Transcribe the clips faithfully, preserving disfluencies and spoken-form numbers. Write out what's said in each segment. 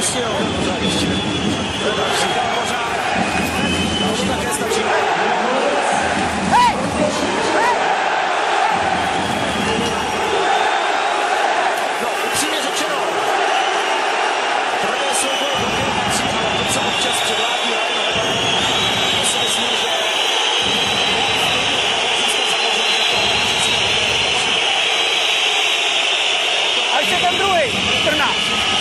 pustil. To je další pořád. To také stačí. Hej! Hej! No, upřímně řečeno. Tvrdé souboje do kterého patří, ale to, co občas předvádí Ryan Hellbeck, to si myslím, že A ještě ten druhý, Trna.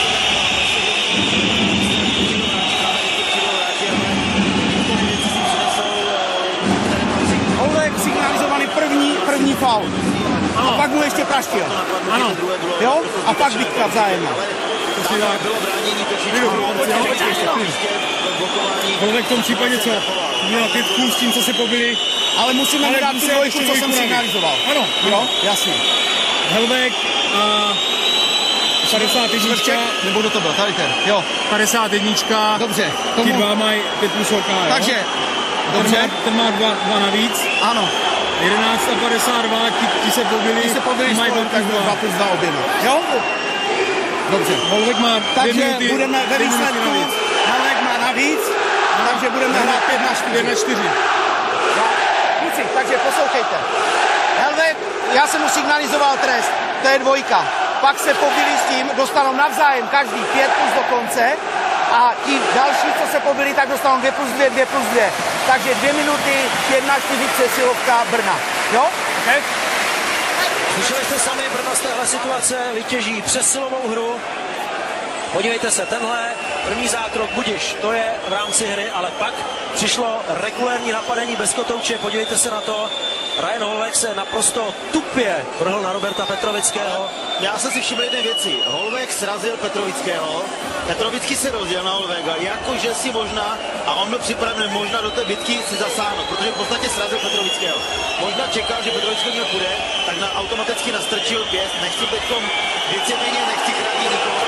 Hellbeck signalizovaný první, první faul. A pak mu ještě praštil. Ano. Jo? A pak bitka vzájemná. Hellbeck v tom případě co? Měla pětku s tím, co se pobili. Ale musíme Ale dát tu musí dvojku, ještě co jsem dvojku signalizoval. Ano. Jo? Jasně. Hellbeck a padesát jedna. Nebo kdo to byl? Tady ten. Jo. padesát jedna. Dobře. Ti Tomu... dva mají pět plus OK, jo? Takže. Dobře. Ten má, ten má dva, dva navíc. Ano. jedenáct a padesát dva, ti, ti se pobili. Ti se pobili mají spolu, tak dva plus dva oběma. Jo? Dobře. Hellbeck má dvě Takže minuty, budeme ve dvě minuty výsledku. navíc. Hellbeck má navíc. Takže budeme hrát pět na čtyři. pět na čtyři. Kluci, takže poslouchejte. Hellbeck, já jsem mu signalizoval trest, to je dvojka. Pak se pobili s tím, dostanou navzájem každý pět plus do konce. A ti další, co se pobili, tak dostanou dvě plus dvě, dvě plus dvě. Takže dvě minuty, pět na čtyři přesilovka Brna. Jo? Okay. Slyšeli jste sami, Brno z téhle situace vytěží přesilovou hru. Podívejte se, tenhle první zákrok, budiš, to je v rámci hry, ale pak přišlo regulérní napadení bez kotouče, podívejte se na to. Ryan Hellbeck se naprosto tupě vrhl na Roberta Petrovického. Já jsem si všiml jedné věci. Hellbeck srazil Petrovického, Petrovický se rozděl na Hellbecka, jakože si možná, a on byl připraven možná do té bitky si zasáhnout, protože v podstatě srazil Petrovického. Možná čekal, že Petrovický mě půjde, tak na, automaticky nastrčil pěst, nechci teďkom víceméně, nechci chránit nikoho,